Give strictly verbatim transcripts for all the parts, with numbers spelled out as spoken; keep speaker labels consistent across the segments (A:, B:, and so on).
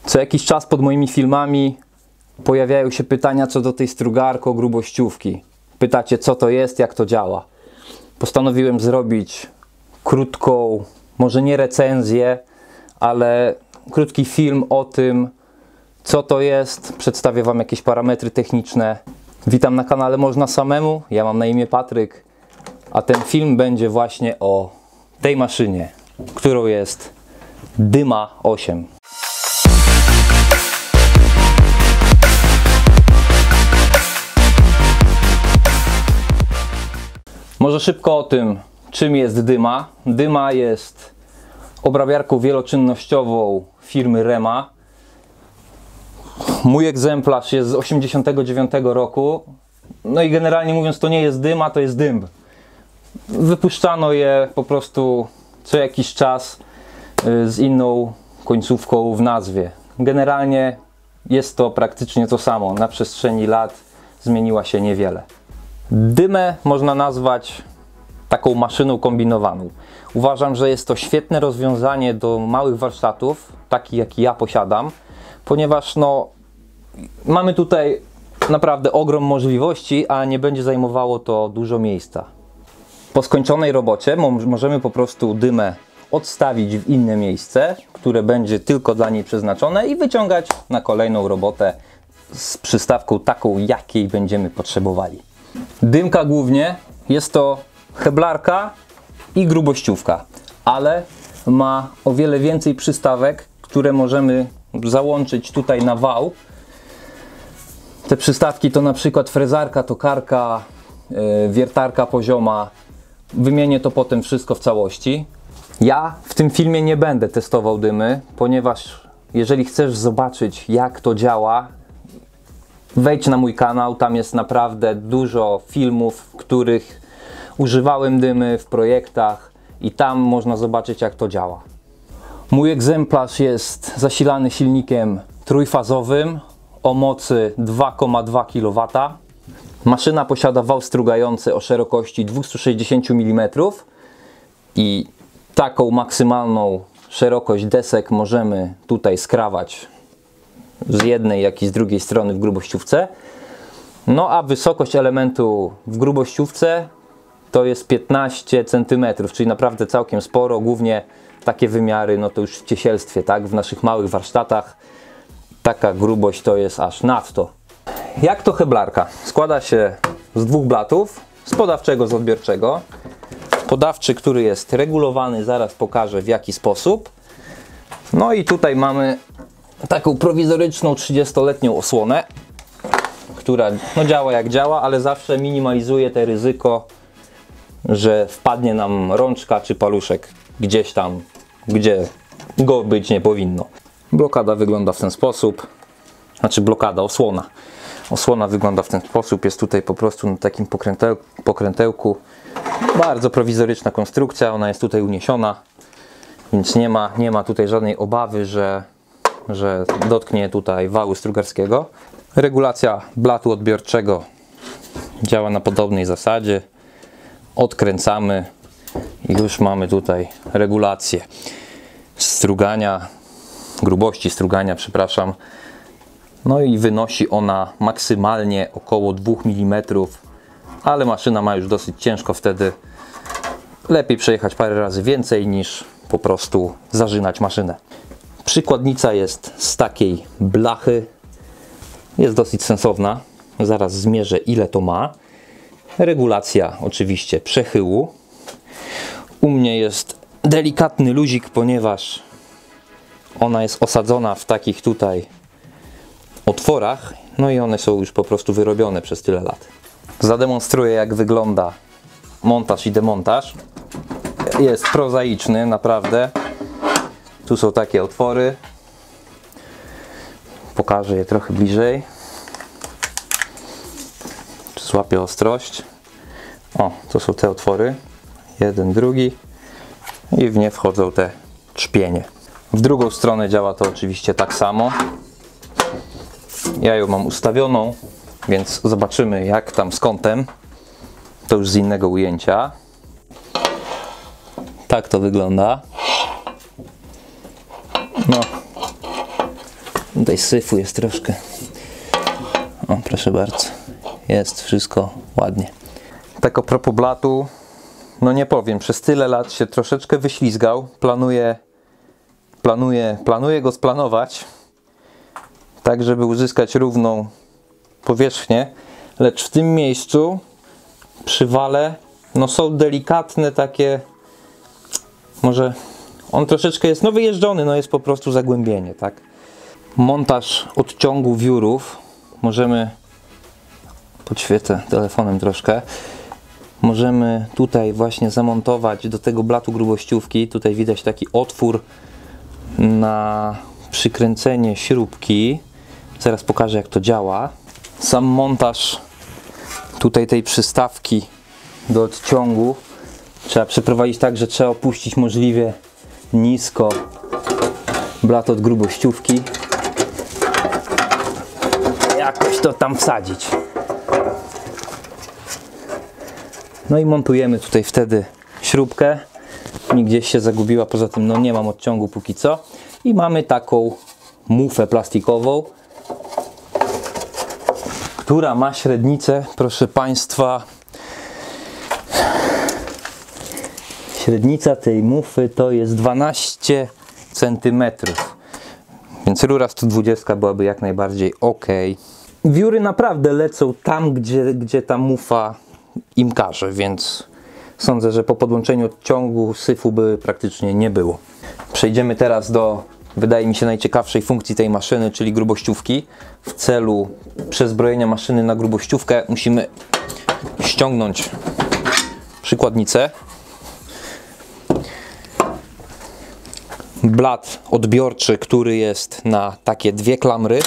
A: Co jakiś czas pod moimi filmami pojawiają się pytania co do tej strugarko-grubościówki. Pytacie, co to jest, jak to działa. Postanowiłem zrobić krótką, może nie recenzję, ale krótki film o tym, co to jest. Przedstawię Wam jakieś parametry techniczne. Witam na kanale Można Samemu, ja mam na imię Patryk, a ten film będzie właśnie o tej maszynie, którą jest Dyma osiem. Może szybko o tym, czym jest Dyma. Dyma jest obrabiarką wieloczynnościową firmy Rema. Mój egzemplarz jest z osiemdziesiątego dziewiątego roku. No i generalnie mówiąc, to nie jest Dyma, to jest dymb. Wypuszczano je po prostu co jakiś czas z inną końcówką w nazwie. Generalnie jest to praktycznie to samo. Na przestrzeni lat zmieniła się niewiele. Dymę można nazwać taką maszyną kombinowaną. Uważam, że jest to świetne rozwiązanie do małych warsztatów, takich jaki ja posiadam, ponieważ no, mamy tutaj naprawdę ogrom możliwości, a nie będzie zajmowało to dużo miejsca. Po skończonej robocie możemy po prostu dymę odstawić w inne miejsce, które będzie tylko dla niej przeznaczone i wyciągać na kolejną robotę z przystawką taką, jakiej będziemy potrzebowali. Dymka głównie jest to heblarka i grubościówka, ale ma o wiele więcej przystawek, które możemy załączyć tutaj na wał. Te przystawki to na przykład frezarka, tokarka, yy, wiertarka pozioma. Wymienię to potem wszystko w całości. Ja w tym filmie nie będę testował dymy, ponieważ jeżeli chcesz zobaczyć, jak to działa, wejdź na mój kanał, tam jest naprawdę dużo filmów, w których używałem dymy w projektach i tam można zobaczyć, jak to działa. Mój egzemplarz jest zasilany silnikiem trójfazowym o mocy dwa przecinek dwa kilowata. Maszyna posiada wał strugający o szerokości dwieście sześćdziesiąt milimetrów i taką maksymalną szerokość desek możemy tutaj skrawać z jednej, jak i z drugiej strony w grubościówce. No a wysokość elementu w grubościówce to jest piętnaście centymetrów, czyli naprawdę całkiem sporo. Głównie takie wymiary, no to już w ciesielstwie, tak? W naszych małych warsztatach taka grubość to jest aż nadto. Jak to heblarka? Składa się z dwóch blatów, z podawczego, z odbiorczego. Podawczy, który jest regulowany, zaraz pokażę w jaki sposób. No i tutaj mamy taką prowizoryczną trzydziestoletnią osłonę, która no, działa jak działa, ale zawsze minimalizuje te ryzyko, że wpadnie nam rączka czy paluszek gdzieś tam, gdzie go być nie powinno. Blokada wygląda w ten sposób, znaczy blokada, osłona. Osłona wygląda w ten sposób, jest tutaj po prostu na takim pokręteł, pokrętełku. Bardzo prowizoryczna konstrukcja, ona jest tutaj uniesiona, więc nie ma, nie ma tutaj żadnej obawy, że, że dotknie tutaj wału strugarskiego. Regulacja blatu odbiorczego działa na podobnej zasadzie. Odkręcamy i już mamy tutaj regulację strugania, grubości strugania, przepraszam. No i wynosi ona maksymalnie około dwóch milimetrów, ale maszyna ma już dosyć ciężko, wtedy lepiej przejechać parę razy więcej niż po prostu zażynać maszynę. Przykładnica jest z takiej blachy, jest dosyć sensowna, zaraz zmierzę ile to ma. Regulacja oczywiście przechyłu. U mnie jest delikatny luzik, ponieważ ona jest osadzona w takich tutaj otworach, no i one są już po prostu wyrobione przez tyle lat. Zademonstruję, jak wygląda montaż i demontaż. Jest prozaiczny, naprawdę. Tu są takie otwory. Pokażę je trochę bliżej. Złapię ostrość. O, to są te otwory. Jeden, drugi. I w nie wchodzą te trzpienie. W drugą stronę działa to oczywiście tak samo. Ja ją mam ustawioną, więc zobaczymy, jak tam z kątem. To już z innego ujęcia. Tak to wygląda. No, Tutaj syfu jest troszkę. O, proszę bardzo. Jest wszystko ładnie. Tak a propos blatu, no nie powiem, przez tyle lat się troszeczkę wyślizgał. Planuję, planuję, planuję go splanować, tak żeby uzyskać równą powierzchnię, lecz w tym miejscu przy wale no są delikatne takie, może on troszeczkę jest no wyjeżdżony, no jest po prostu zagłębienie, tak? Montaż odciągu wiórów możemy, podświecę telefonem troszkę, możemy tutaj właśnie zamontować do tego blatu grubościówki. Tutaj widać taki otwór na przykręcenie śrubki. Zaraz pokażę, jak to działa. Sam montaż tutaj tej przystawki do odciągu trzeba przeprowadzić tak, że trzeba opuścić możliwie nisko blat od grubościówki. Jakoś to tam wsadzić. No i montujemy tutaj wtedy śrubkę. Mi gdzieś się zagubiła, poza tym no nie mam odciągu póki co. I mamy taką mufę plastikową, która ma średnicę, proszę Państwa, średnica tej mufy to jest dwanaście centymetrów. Więc rura sto dwadzieścia byłaby jak najbardziej ok. Wióry naprawdę lecą tam, gdzie, gdzie ta mufa im każe, więc sądzę, że po podłączeniu odciągu syfu by praktycznie nie było. Przejdziemy teraz do, wydaje mi się, najciekawszej funkcji tej maszyny, czyli grubościówki. W celu przezbrojenia maszyny na grubościówkę musimy ściągnąć przykładnicę, blat odbiorczy, który jest na takie dwie klamry.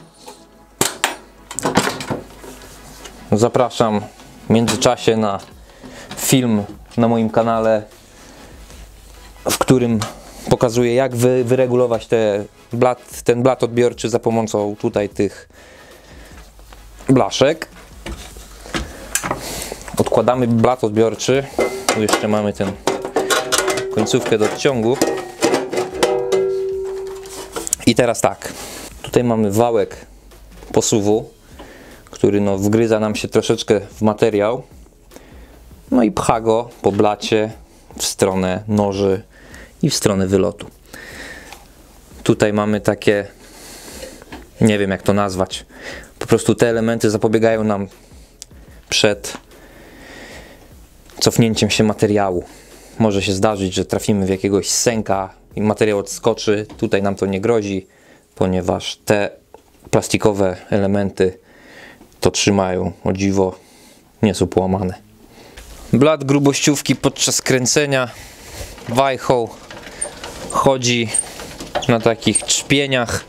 A: Zapraszam w międzyczasie na film na moim kanale, w którym pokazuję, jak wy, wyregulować te blat, ten blat odbiorczy za pomocą tutaj tych blaszek. Odkładamy blat odbiorczy. Tu jeszcze mamy tę końcówkę do odciągu. I teraz tak, tutaj mamy wałek posuwu, który no wgryza nam się troszeczkę w materiał, no i pcha go po blacie w stronę noży i w stronę wylotu. Tutaj mamy takie, nie wiem jak to nazwać, po prostu te elementy zapobiegają nam przed cofnięciem się materiału. Może się zdarzyć, że trafimy w jakiegoś sęka i materiał odskoczy. Tutaj nam to nie grozi, ponieważ te plastikowe elementy to trzymają, o dziwo nie są połamane. Blat grubościówki podczas kręcenia wajchą chodzi na takich trzpieniach.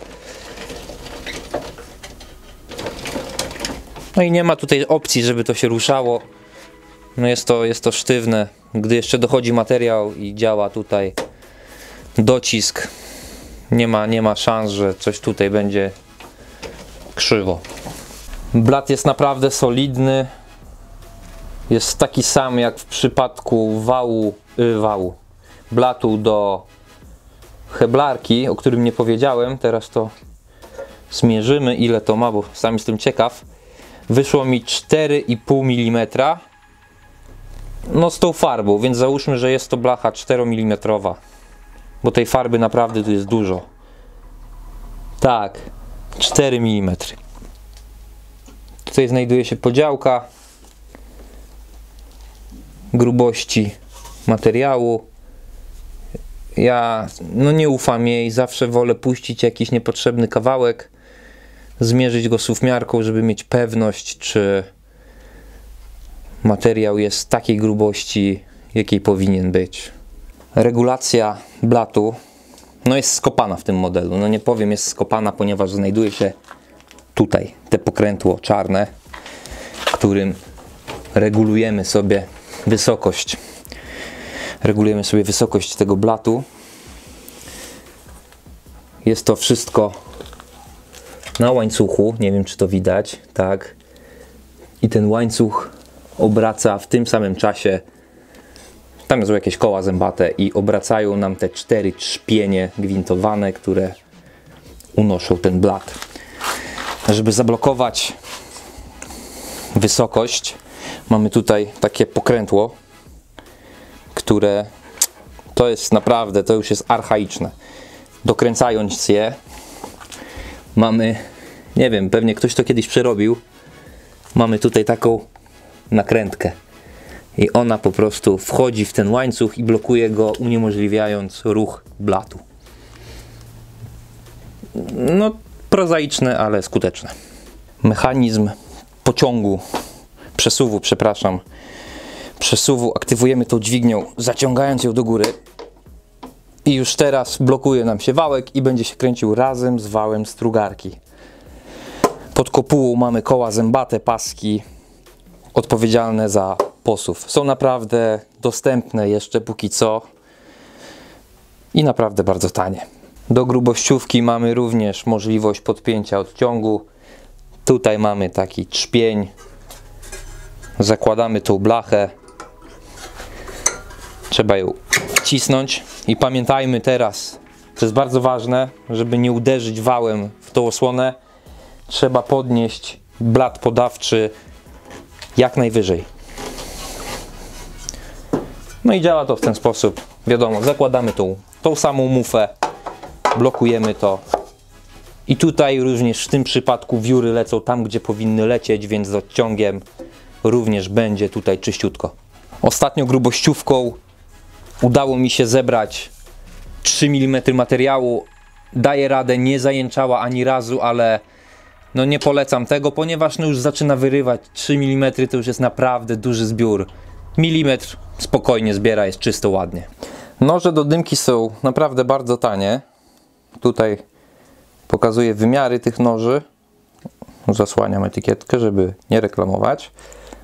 A: No i nie ma tutaj opcji, żeby to się ruszało. No jest to, jest to sztywne. Gdy jeszcze dochodzi materiał i działa tutaj docisk, nie ma, nie ma szans, że coś tutaj będzie krzywo. Blat jest naprawdę solidny. Jest taki sam jak w przypadku wału, yy, wału blatu do heblarki, o którym nie powiedziałem. Teraz to zmierzymy, ile to ma, bo sam jestem ciekaw. Wyszło mi cztery i pół milimetra. No z tą farbą, więc załóżmy, że jest to blacha czteromilimetrowa, bo tej farby naprawdę tu jest dużo. Tak, cztery milimetry. Tutaj znajduje się podziałka grubości materiału. Ja no nie ufam jej, zawsze wolę puścić jakiś niepotrzebny kawałek, zmierzyć go suwmiarką, żeby mieć pewność, czy materiał jest takiej grubości, jakiej powinien być. Regulacja blatu no jest skopana w tym modelu. No nie powiem jest skopana, ponieważ znajduje się tutaj te pokrętło czarne, którym regulujemy sobie wysokość. Regulujemy sobie wysokość tego blatu. Jest to wszystko na łańcuchu, nie wiem czy to widać, tak. I ten łańcuch obraca w tym samym czasie. Tam są jakieś koła zębate i obracają nam te cztery trzpienie gwintowane, które unoszą ten blat. Żeby zablokować wysokość, mamy tutaj takie pokrętło, które to jest naprawdę, to już jest archaiczne. Dokręcając je, mamy, nie wiem, pewnie ktoś to kiedyś przerobił, mamy tutaj taką nakrętkę i ona po prostu wchodzi w ten łańcuch i blokuje go, uniemożliwiając ruch blatu. No, prozaiczne, ale skuteczne. Mechanizm pociągu, przesuwu, przepraszam, przesuwu aktywujemy tą dźwignią, zaciągając ją do góry i już teraz blokuje nam się wałek i będzie się kręcił razem z wałem strugarki. Pod kopułą mamy koła zębate, paski odpowiedzialne za posuw. Są naprawdę dostępne jeszcze póki co i naprawdę bardzo tanie. Do grubościówki mamy również możliwość podpięcia odciągu. Tutaj mamy taki trzpień. Zakładamy tą blachę. Trzeba ją wcisnąć i pamiętajmy teraz, to jest bardzo ważne, żeby nie uderzyć wałem w tą osłonę. Trzeba podnieść blat podawczy jak najwyżej. No i działa to w ten sposób. Wiadomo, zakładamy tą, tą samą mufę, blokujemy to. I tutaj również w tym przypadku wióry lecą tam, gdzie powinny lecieć, więc z odciągiem również będzie tutaj czyściutko. Ostatnio grubościówką udało mi się zebrać trzy milimetry materiału. Daje radę, nie zajęczała ani razu, ale no nie polecam tego, ponieważ no już zaczyna wyrywać. Trzy milimetry to już jest naprawdę duży zbiór. Milimetr spokojnie zbiera, jest czysto, ładnie. Noże do dymki są naprawdę bardzo tanie. Tutaj pokazuję wymiary tych noży. Zasłaniam etykietkę, żeby nie reklamować.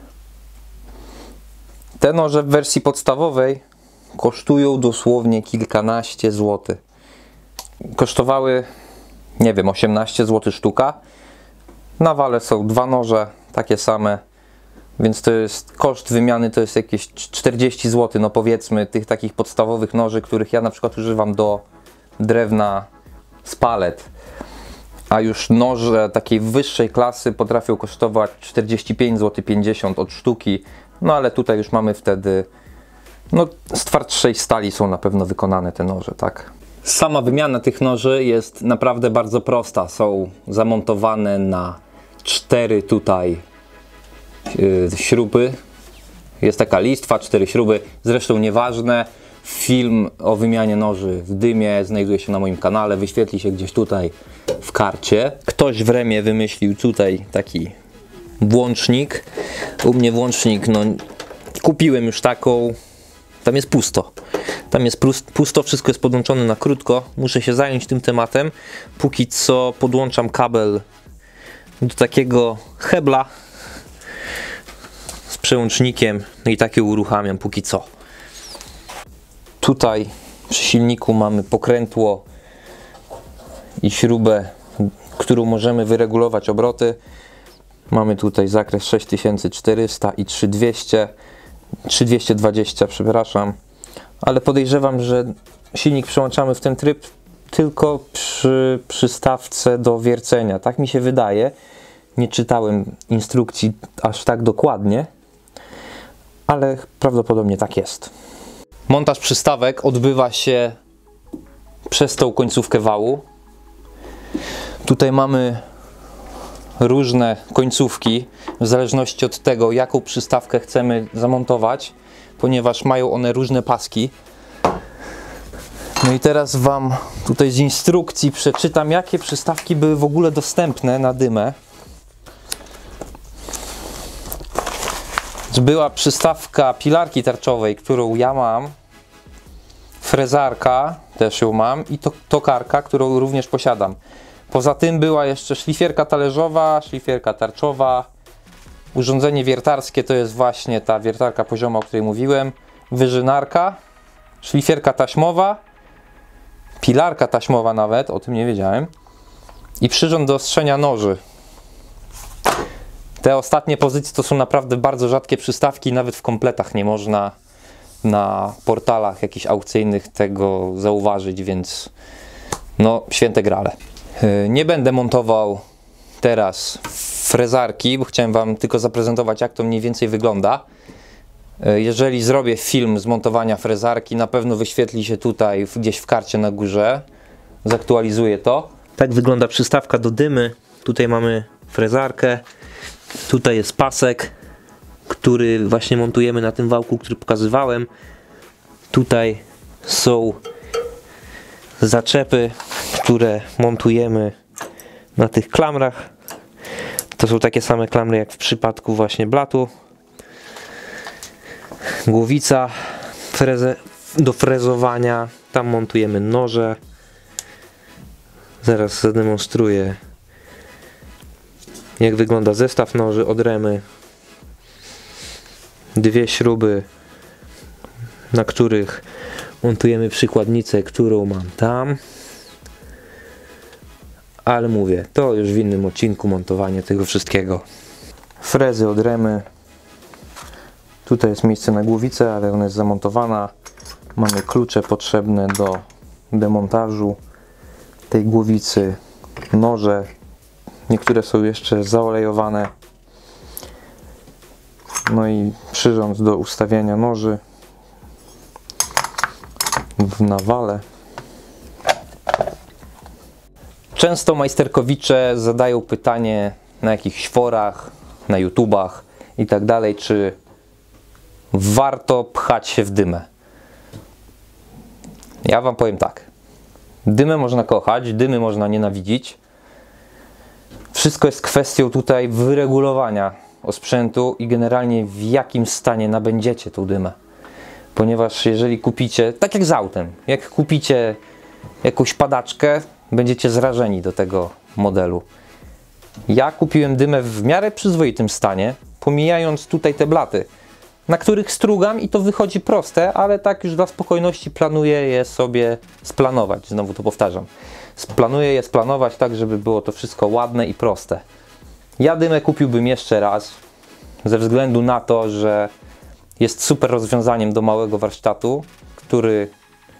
A: Te noże w wersji podstawowej kosztują dosłownie kilkanaście złotych. Kosztowały, nie wiem, osiemnaście złotych sztuka. Na wale są dwa noże, takie same, więc to jest koszt wymiany to jest jakieś czterdzieści złotych, no powiedzmy, tych takich podstawowych noży, których ja na przykład używam do drewna z palet. A już noże takiej wyższej klasy potrafią kosztować czterdzieści pięć złotych pięćdziesiąt od sztuki. No ale tutaj już mamy wtedy, no z twardszej stali są na pewno wykonane te noże, tak? Sama wymiana tych noży jest naprawdę bardzo prosta. Są zamontowane na cztery tutaj yy, śruby. Jest taka listwa, cztery śruby. Zresztą nieważne. Film o wymianie noży w dymie znajduje się na moim kanale. Wyświetli się gdzieś tutaj w karcie. Ktoś w Remie wymyślił tutaj taki włącznik. U mnie włącznik, no kupiłem już taką. Tam jest pusto. Tam jest pusto, wszystko jest podłączone na krótko. Muszę się zająć tym tematem. Póki co podłączam kabel do takiego hebla z przełącznikiem. No i takie uruchamiam póki co. Tutaj przy silniku mamy pokrętło i śrubę, którą możemy wyregulować obroty. Mamy tutaj zakres sześć tysięcy czterysta i trzy tysiące dwieście. trzy tysiące dwieście dwadzieścia, przepraszam, ale podejrzewam, że silnik przełączamy w ten tryb tylko przy przystawce do wiercenia. Tak mi się wydaje. Nie czytałem instrukcji aż tak dokładnie, ale prawdopodobnie tak jest. Montaż przystawek odbywa się przez tą końcówkę wału. Tutaj mamy różne końcówki w zależności od tego, jaką przystawkę chcemy zamontować, ponieważ mają one różne paski. No i teraz Wam tutaj z instrukcji przeczytam, jakie przystawki były w ogóle dostępne na dymę. Była przystawka pilarki tarczowej, którą ja mam, frezarka, też ją mam, i to, tokarka, którą również posiadam. Poza tym była jeszcze szlifierka talerzowa, szlifierka tarczowa, urządzenie wiertarskie, to jest właśnie ta wiertarka pozioma, o której mówiłem, wyżynarka, szlifierka taśmowa, pilarka taśmowa nawet, o tym nie wiedziałem, i przyrząd do ostrzenia noży. Te ostatnie pozycje to są naprawdę bardzo rzadkie przystawki, nawet w kompletach nie można na portalach jakichś aukcyjnych tego zauważyć, więc no święte grale. Nie będę montował teraz frezarki, bo chciałem Wam tylko zaprezentować, jak to mniej więcej wygląda. Jeżeli zrobię film z montowania frezarki, na pewno wyświetli się tutaj gdzieś w karcie na górze. Zaktualizuję to.
B: Tak wygląda przystawka do dymy. Tutaj mamy frezarkę. Tutaj jest pasek, który właśnie montujemy na tym wałku, który pokazywałem. Tutaj są zaczepy, które montujemy na tych klamrach. To są takie same klamry jak w przypadku właśnie blatu. Głowica freze, do frezowania. Tam montujemy noże. Zaraz zademonstruję, jak wygląda zestaw noży od Remy. Dwie śruby, na których montujemy przykładnicę, którą mam tam. Ale mówię, to już w innym odcinku montowanie tego wszystkiego. Frezy od Remy. Tutaj jest miejsce na głowicę, ale ona jest zamontowana. Mamy klucze potrzebne do demontażu tej głowicy, noże. Niektóre są jeszcze zaolejowane. No i przyrząd do ustawiania noży w nawale. Często majsterkowicze zadają pytanie na jakichś forach, na YouTubach i tak dalej, czy warto pchać się w dymę. Ja Wam powiem tak. Dymę można kochać, dymy można nienawidzić. Wszystko jest kwestią tutaj wyregulowania osprzętu i generalnie w jakim stanie nabędziecie tą dymę. Ponieważ jeżeli kupicie, tak jak z autem, jak kupicie jakąś padaczkę, będziecie zrażeni do tego modelu. Ja kupiłem dymę w miarę przyzwoitym stanie, pomijając tutaj te blaty, na których strugam i to wychodzi proste, ale tak już dla spokojności planuję je sobie splanować. Znowu to powtarzam. Planuję je splanować tak, żeby było to wszystko ładne i proste. Ja dymę kupiłbym jeszcze raz, ze względu na to, że jest super rozwiązaniem do małego warsztatu, który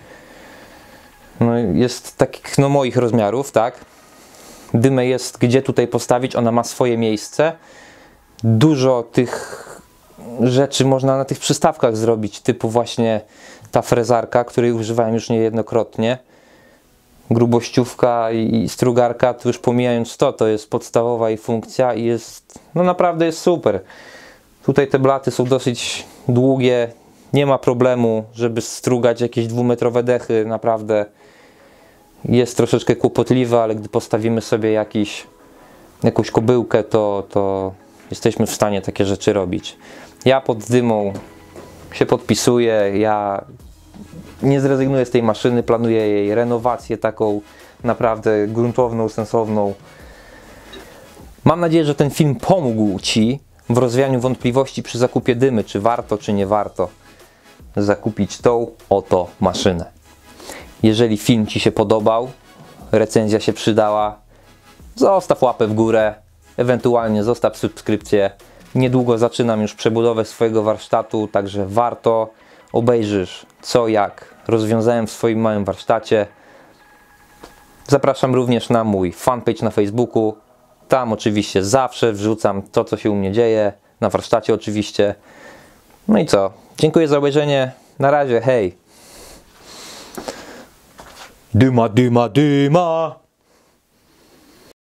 B: no, jest takich no, moich rozmiarów, tak? Dymę jest gdzie tutaj postawić, ona ma swoje miejsce. Dużo tych rzeczy można na tych przystawkach zrobić, typu właśnie ta frezarka, której używałem już niejednokrotnie. Grubościówka i strugarka, to już pomijając to, to jest podstawowa jej funkcja i jest, no naprawdę jest super. Tutaj te blaty są dosyć długie, nie ma problemu, żeby strugać jakieś dwumetrowe dechy, naprawdę jest troszeczkę kłopotliwe, ale gdy postawimy sobie jakiś, jakąś kobyłkę, to, to jesteśmy w stanie takie rzeczy robić. Ja pod dymą się podpisuję, ja nie zrezygnuję z tej maszyny, planuję jej renowację taką naprawdę gruntowną, sensowną. Mam nadzieję, że ten film pomógł Ci w rozwianiu wątpliwości przy zakupie dymy, czy warto, czy nie warto zakupić tą oto maszynę. Jeżeli film Ci się podobał, recenzja się przydała, zostaw łapę w górę, ewentualnie zostaw subskrypcję. Niedługo zaczynam już przebudowę swojego warsztatu, także warto. Obejrzysz co jak rozwiązałem w swoim małym warsztacie. Zapraszam również na mój fanpage na Facebooku. Tam oczywiście zawsze wrzucam to, co się u mnie dzieje. Na warsztacie oczywiście. No i co? Dziękuję za obejrzenie. Na razie, hej! Dyma, dyma, dyma!